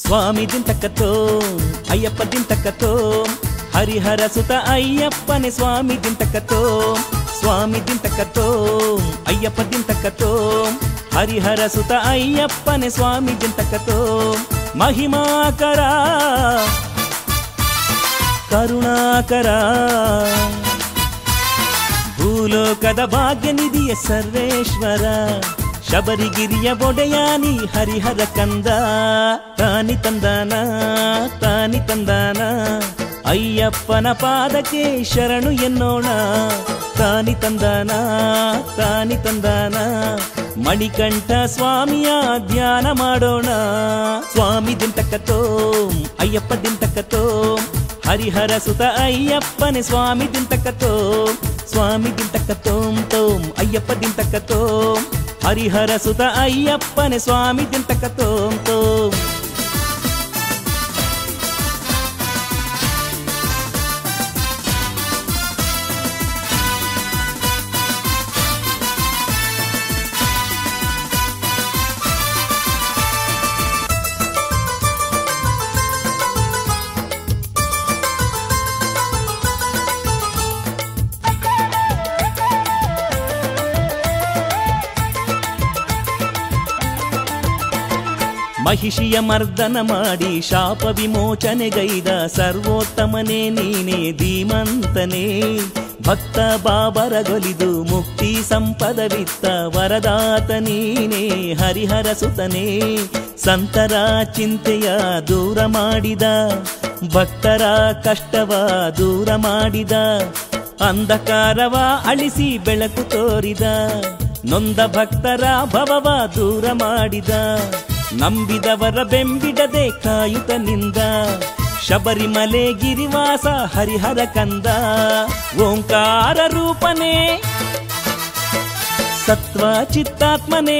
ಸ್ವಾಮಿ ದಿಂತಕತೋಂ ಅಯ್ಯಪ್ಪ ದಿಂತಕತೋಂ ಹರಿಹರ ಸುತ ಅಯ್ಯಪ್ಪನೆ ಸ್ವಾಮಿ ದಿಂತಕತೋಂ ಸ್ವಾಮಿ ದಿಂತಕತೋಂ ಅಯ್ಯಪ್ಪ ದಿಂತಕತೋಂ ಹರಿಹರ ಸುತ ಅಯ್ಯಪ್ಪನೆ ಸ್ವಾಮಿ ದಿಂತಕತೋಂ ಮಹಿಮಾಕರ ಕರುಣಾಕರ ಭೂಲೋಕದ ಭಾಗ್ಯನಿಧಿಯ ಸರ್ವೇಶ್ವರ ಶಬರಿಗಿರಿಯ ಒಡೆಯಾನಿ ಹರಿಹರ ಕಂದ ತಾನಿ ತಂದಾನ ತಾನಿ ತಂದಾನ ಅಯ್ಯಪ್ಪನ ಪಾದಕ್ಕೆ ಶರಣು ಎನ್ನೋಣ ತಾನಿ ತಂದಾನ ತಾನಿ ತಂದಾನ ಮಣಿಕಂಠ ಸ್ವಾಮಿಯ ಧ್ಯಾನ ಮಾಡೋಣ ಸ್ವಾಮಿ ದಿಂತಕತೋಂ ಅಯ್ಯಪ್ಪ ದಿಂತಕತೋಂ ಹರಿಹರ ಸುತ ಅಯ್ಯಪ್ಪನೆ ಸ್ವಾಮಿ ದಿಂತಕತೋಂ ಸ್ವಾಮಿ ದಿಂತಕತೋಂ ತೋಂ ಅಯ್ಯಪ್ಪ ದಿಂತಕತೋಂ ಹರಿಹರ ಸುತ ಅಯ್ಯಪ್ಪನೆ ಸ್ವಾಮಿ ದಿಂತಕತೋಂ ತೋಂ ಮಹಿಷಿಯ ಮರ್ದನ ಮಾಡಿ ಶಾಪ ವಿಮೋಚನೆಗೈದ ಸರ್ವೋತ್ತಮನೇ ನೀನೇ ಧೀಮಂತನೇ ಭಕ್ತ ಬಾಬರಗೊಲಿದು ಮುಕ್ತಿ ಸಂಪದವಿತ್ತ ವರದಾತ ನೀನೇ ಹರಿಹರ ಸುತನೇ ಸಂತರ ಚಿಂತೆಯ ದೂರ ಮಾಡಿದ ಭಕ್ತರ ಕಷ್ಟವ ದೂರ ಮಾಡಿದ ಅಂಧಕಾರವ ಅಳಿಸಿ ಬೆಳಕು ತೋರಿದ ನೊಂದ ಭಕ್ತರ ಭವವ ದೂರ ಮಾಡಿದ ನಂಬಿದವರ ಬೆಂಬಿಡದೆ ಕಾಯುತ ನಿಂದ ಶಬರಿಮಲೆ ಗಿರಿವಾಸ ಹರಿಹರ ಕಂದ ಓಂಕಾರ ರೂಪನೇ ಸತ್ವ ಚಿತ್ತಾತ್ಮನೇ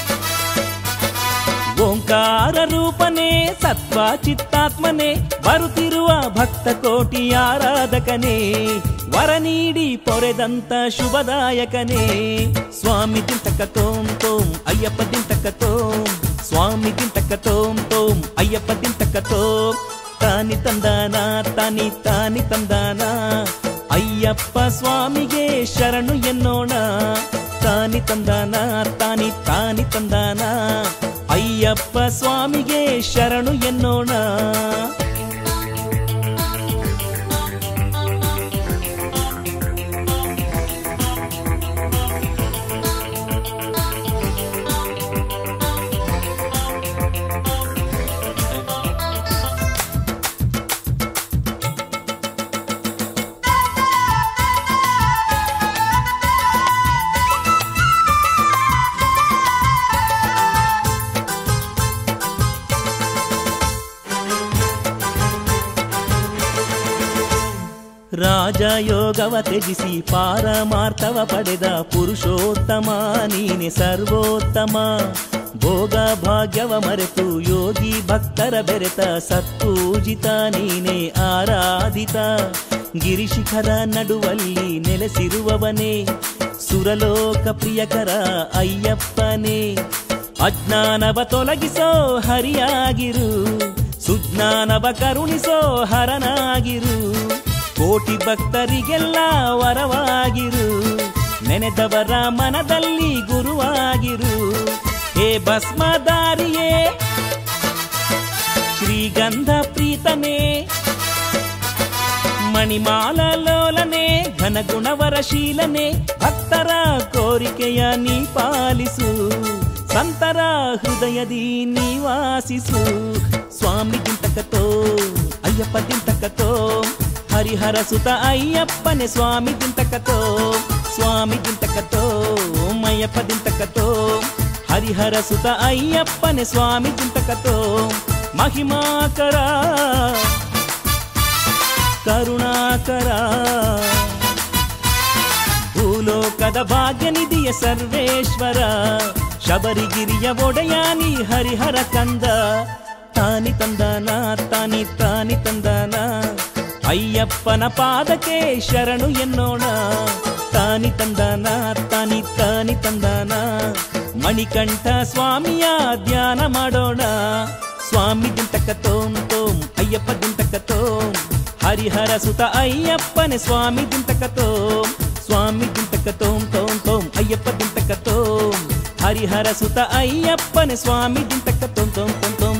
ಓಂಕಾರ ರೂಪನೇ ಸತ್ವ ಚಿತ್ತಾತ್ಮನೇ ಬರುತ್ತಿರುವ ಭಕ್ತ ಕೋಟಿ ಆರಾಧಕನೇ ವರ ನೀಡಿ ಪೊರೆದಂತ ಶುಭದಾಯಕನೇ ಸ್ವಾಮಿ ದಿಂತಕತೋಂ ತೋಂ ಅಯ್ಯಪ್ಪ ದಿಂತಕತೋಂ ಸ್ವಾಮಿ ದಿಂತಕತೋಂ ತೋಂ ಅಯ್ಯಪ್ಪ ದಿಂತಕತೋಂ ತಾನಿ ತಂದಾನ ತಾನಿ ತಾನಿ ತಂದಾನ ಅಯ್ಯಪ್ಪ ಸ್ವಾಮಿಗೆ ಶರಣು ಎನ್ನೋಣ ತಾನಿ ತಂದಾನ ತಾನಿ ತಾನಿ ತಂದಾನ ಅಯ್ಯಪ್ಪ ಸ್ವಾಮಿಗೆ ಶರಣು ಎನ್ನೋಣ ರಾಜಯೋಗವ ತ್ಯಜಿಸಿ ಪಾರಮಾರ್ಥವ ಪಡೆದ ಪುರುಷೋತ್ತಮ ನೀನೆ ಸರ್ವೋತ್ತಮ ಭೋಗ ಭಾಗ್ಯವ ಮರೆತು ಯೋಗಿ ಭಕ್ತರ ಬೆರೆತ ಸತ್ಪೂಜಿತ ನೀನೆ ಆರಾಧಿತ ಗಿರಿಶಿಖರ ನಡುವಲ್ಲಿ ನೆಲೆಸಿರುವವನೇ ಸುರಲೋಕ ಪ್ರಿಯಕರ ಅಯ್ಯಪ್ಪನೇ ಅಜ್ಞಾನವ ತೊಲಗಿಸೋ ಹರಿಯಾಗಿರು ಸುಜ್ಞಾನವ ಕರುಣಿಸೋ ಹರನಾಗಿರು ಕೋಟಿ ಭಕ್ತರಿಗೆಲ್ಲ ವರವಾಗಿರು ನೆನೆದವರ ಮನದಲ್ಲಿ ಗುರುವಾಗಿರು ಹೇ ಭಸ್ಮಧಾರಿಯೇ ಶ್ರೀಗಂಧ ಪ್ರೀತನೇ ಮಣಿಮಾಲ ಲೋಲನೆ ಘನಗುಣವರ ಶೀಲನೆ ಭಕ್ತರ ಕೋರಿಕೆಯ ನೀ ಪಾಲಿಸು ಸಂತರ ಹೃದಯದಿ ನಿವಾಸಿಸು ಸ್ವಾಮಿ ದಿಂತಕತೋಂ ಅಯ್ಯಪ್ಪ ದಿಂತಕತೋಂ ಹರಿಹರ ಸುತ ಅಯ್ಯಪ್ಪನೆ ಸ್ವಾಮಿ ದಿಂತಕತೋಂ ಸ್ವಾಮಿ ದಿಂತಕತೋಂ ಅಯ್ಯಪ್ಪ ದಿಂತಕತೋಂ ಹರಿಹರ ಸುತ ಅಯ್ಯಪ್ಪನೆ ಸ್ವಾಮಿ ದಿಂತಕತೋಂ ಮಹಿಮಾಕರ ಕರುಣಾಕರ ಭೂಲೋಕದ ಭಾಗ್ಯನಿಧಿಯ ಸರ್ವೇಶ್ವರ ಶಬರಿಗಿರಿಯ ಒಡೆಯಾನಿ ಹರಿಹರ ಕಂದ ತಾನಿ ತಂದಾನ ತಾನಿ ತಾನಿ ತಂದಾನ ಅಯ್ಯಪ್ಪನ ಪಾದಕ್ಕೆ ಶರಣು ಎನ್ನೋಣ ತಾನಿ ತಂದಾನ ತಾನಿ ತಾನಿ ತಂದಾನ ಮಣಿಕಂಠ ಸ್ವಾಮಿಯ ಧ್ಯಾನ ಮಾಡೋಣ ಸ್ವಾಮಿ ದಿಂತಕ ತೋಂ ತೋಂ ಅಯ್ಯಪ್ಪ ದಿಂತಕ ತೋಂ ಹರಿಹರ ಸುತ ಅಯ್ಯಪ್ಪನೆ ಸ್ವಾಮಿ ದಿಂತಕ ತೋಂ ಸ್ವಾಮಿ ದಿಂತಕ ತೋಂ ತೋಂ ತೋಂ ಅಯ್ಯಪ್ಪ ದಿಂತಕ ತೋಂ ಹರಿಹರ ಸುತ ಅಯ್ಯಪ್ಪನೆ ಸ್ವಾಮಿ ದಿಂತಕ ತೋಂ ತೋಂ ತೋಂ ತೋಂ